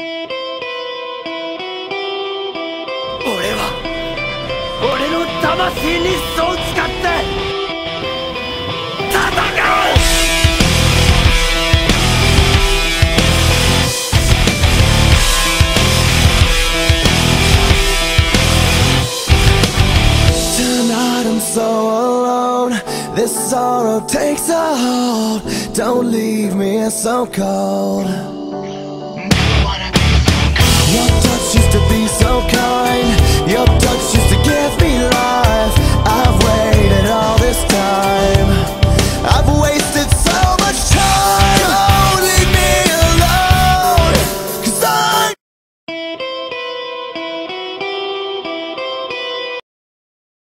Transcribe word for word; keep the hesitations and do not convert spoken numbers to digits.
俺は俺の魂にそう使って戦う。Tonight I'm so alone. This sorrow takes a hold. Don't leave me so cold. Your touch used to be so kind.